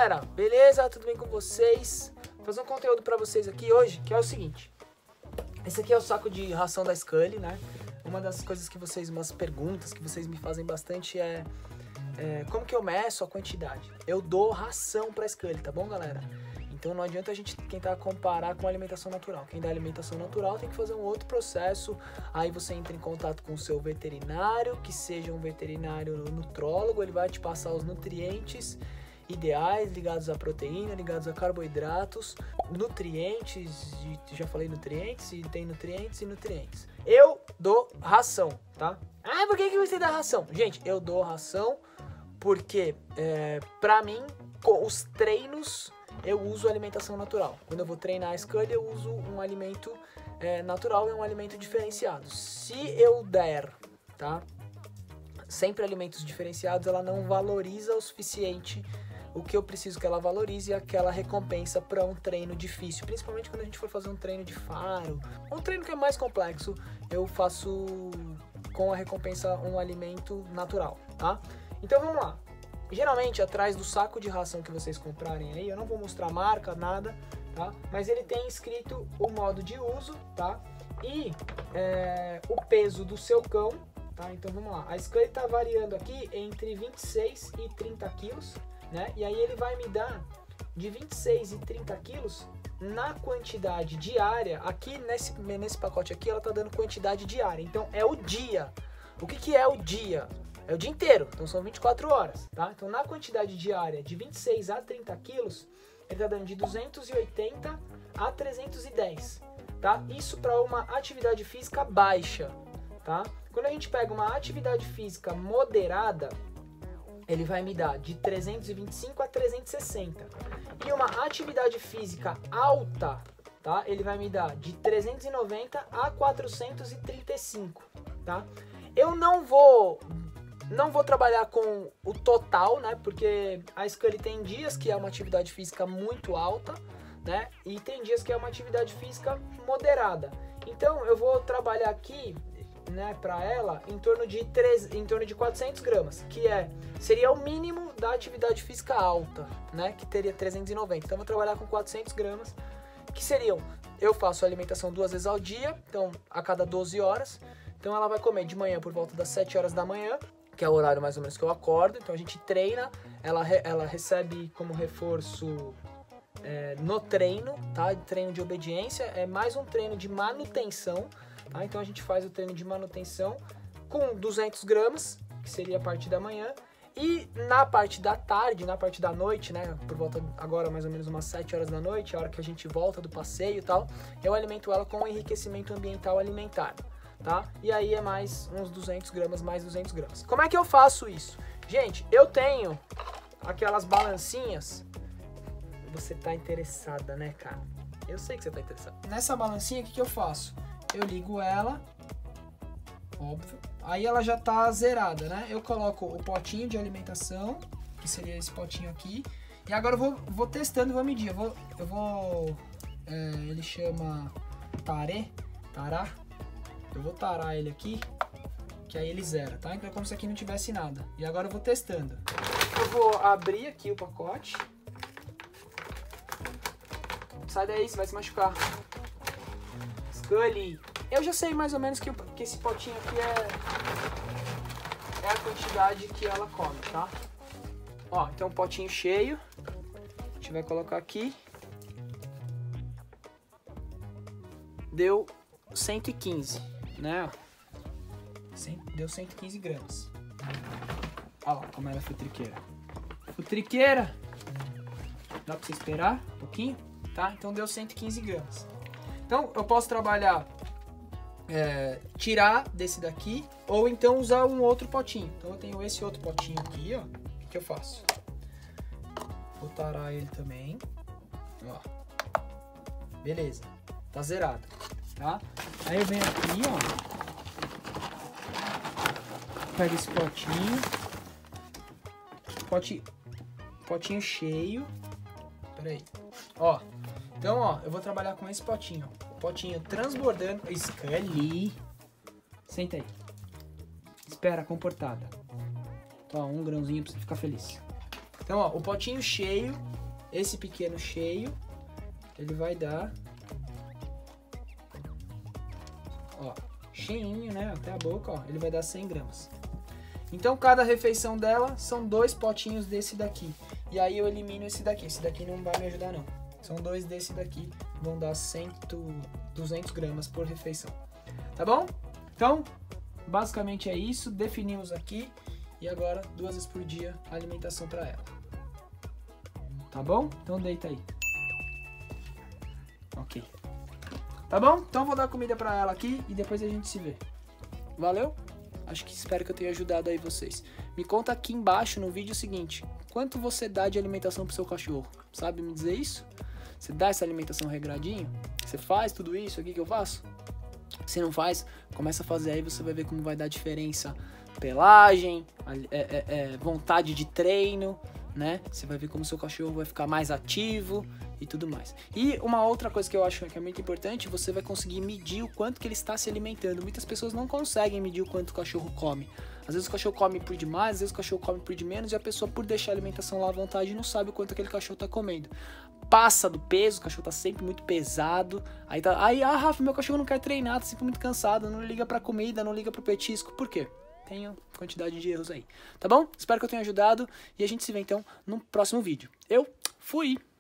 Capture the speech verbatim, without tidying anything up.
galera, beleza? Tudo bem com vocês? Vou fazer um conteúdo pra vocês aqui hoje, que é o seguinte. Esse aqui é o saco de ração da Scully, né? Uma das coisas que vocês, umas perguntas que vocês me fazem bastante é, é como que eu meço a quantidade? Eu dou ração pra Scully, tá bom, galera? Então não adianta a gente tentar comparar com a alimentação natural. Quem dá alimentação natural tem que fazer um outro processo. Aí você entra em contato com o seu veterinário, que seja um veterinário nutrólogo, ele vai te passar os nutrientes ideais, ligados à proteína, ligados a carboidratos, nutrientes, já falei nutrientes, e tem nutrientes e nutrientes. Eu dou ração, tá? Ah, por que que você dá ração? Gente, eu dou ração porque, é, pra mim, com os treinos, eu uso alimentação natural. Quando eu vou treinar a Scully, eu uso um alimento é, natural e um alimento diferenciado. Se eu der, tá? Sempre alimentos diferenciados, ela não valoriza o suficiente o que eu preciso que ela valorize, é aquela recompensa para um treino difícil, principalmente quando a gente for fazer um treino de faro, um treino que é mais complexo, eu faço com a recompensa um alimento natural, tá? Então vamos lá. Geralmente atrás do saco de ração que vocês comprarem aí, eu não vou mostrar marca, nada, tá? Mas ele tem escrito o modo de uso, tá? E é, o peso do seu cão, tá? Então vamos lá. A Scully tá variando aqui entre vinte e seis e trinta quilos, né? E aí ele vai me dar de vinte e seis e trinta quilos na quantidade diária. Aqui nesse, nesse pacote aqui ela tá dando quantidade diária, então é o dia. O que que é o dia? É o dia inteiro, então são vinte e quatro horas, tá? Então na quantidade diária de vinte e seis a trinta quilos, ele tá dando de duzentos e oitenta a trezentos e dez, tá? Isso para uma atividade física baixa, tá? Quando a gente pega uma atividade física moderada, ele vai me dar de trezentos e vinte e cinco a trezentos e sessenta. E uma atividade física alta, tá? Ele vai me dar de trezentos e noventa a quatrocentos e trinta e cinco, tá? Eu não vou não vou trabalhar com o total, né? Porque a Scully tem dias que é uma atividade física muito alta, né? E tem dias que é uma atividade física moderada. Então eu vou trabalhar aqui, né, para ela em torno de três, em torno de quatrocentos gramas, que é seria o mínimo da atividade física alta, né, que teria trezentos e noventa. Então eu vou trabalhar com quatrocentos gramas, que seriam, eu faço alimentação duas vezes ao dia, então a cada doze horas. Então ela vai comer de manhã por volta das sete horas da manhã, que é o horário mais ou menos que eu acordo. Então a gente treina, ela, ela recebe como reforço é, no treino, tá? Treino de obediência, é mais um treino de manutenção. Tá? Então a gente faz o treino de manutenção com duzentos gramas, que seria a parte da manhã, e na parte da tarde, na parte da noite, né, por volta agora mais ou menos umas sete horas da noite, a hora que a gente volta do passeio e tal, eu alimento ela com enriquecimento ambiental alimentar, tá? E aí é mais uns duzentos gramas, mais duzentos gramas. Como é que eu faço isso? Gente, eu tenho aquelas balancinhas. Você tá interessada, né, cara? Eu sei que você tá interessado. Nessa balancinha, o que que eu faço? Eu ligo ela, óbvio, aí ela já tá zerada, né? Eu coloco o potinho de alimentação, que seria esse potinho aqui, e agora eu vou, vou testando e vou medir. Eu vou, eu vou é, ele chama tarê, tará, eu vou tarar ele aqui, que aí ele zera, tá? Então é como se aqui não tivesse nada. E agora eu vou testando. Eu vou abrir aqui o pacote. Sai daí, você vai se machucar. Scully. Eu já sei mais ou menos que, que esse potinho aqui é, é a quantidade que ela come, tá? Ó, então um potinho cheio. A gente vai colocar aqui. Deu cento e quinze, né? Deu cento e quinze gramas. Olha lá como ela é futriqueira. Futriqueira. Dá pra você esperar um pouquinho? Tá? Então deu cento e quinze gramas. Então eu posso trabalhar, é, tirar desse daqui, ou então usar um outro potinho. Então eu tenho esse outro potinho aqui, ó. O que, que eu faço? Vou tarar ele também. Ó. Beleza. Tá zerado. Tá? Aí eu venho aqui, ó. Pego esse potinho. Pote, potinho cheio. Pera aí. Ó. Então, ó, eu vou trabalhar com esse potinho, ó. Potinho transbordando. Scully. Senta aí. Espera, comportada. Ó, um grãozinho pra você ficar feliz. Então, ó, o potinho cheio, esse pequeno cheio, ele vai dar, ó, cheinho, né, até a boca, ó, ele vai dar cem gramas. Então, cada refeição dela são dois potinhos desse daqui. E aí eu elimino esse daqui, esse daqui não vai me ajudar não. São dois desse daqui, vão dar cem, duzentos gramas por refeição. Tá bom? Então, basicamente é isso, definimos aqui. E agora, duas vezes por dia, a alimentação para ela. Tá bom? Então deita aí. Ok. Tá bom? Então vou dar comida para ela aqui e depois a gente se vê. Valeu? Acho que espero que eu tenha ajudado aí vocês. Me conta aqui embaixo no vídeo o seguinte: quanto você dá de alimentação pro seu cachorro? Sabe me dizer isso? Você dá essa alimentação regradinho? Você faz tudo isso aqui que eu faço? Se não faz, começa a fazer aí, você vai ver como vai dar diferença. Pelagem, é, é, é, vontade de treino, né? Você vai ver como seu cachorro vai ficar mais ativo e tudo mais. E uma outra coisa que eu acho que é muito importante, você vai conseguir medir o quanto que ele está se alimentando. Muitas pessoas não conseguem medir o quanto o cachorro come. Às vezes o cachorro come por demais, às vezes o cachorro come por de menos e a pessoa, por deixar a alimentação lá à vontade, não sabe o quanto aquele cachorro está comendo. Passa do peso, o cachorro tá sempre muito pesado. Aí, tá, aí ah, Rafa, meu cachorro não quer treinar, tá sempre muito cansado, não liga pra comida, não liga pro petisco. Por quê? Tenho quantidade de erros aí. Tá bom? Espero que eu tenha ajudado e a gente se vê então no próximo vídeo. Eu fui!